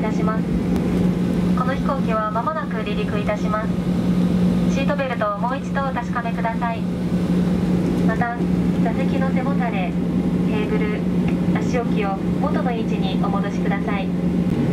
たします。この飛行機は間もなく離陸いたします。シートベルトをもう一度お確かめください。また、座席の背もたれ、テーブル、足置きを元の位置にお戻しください。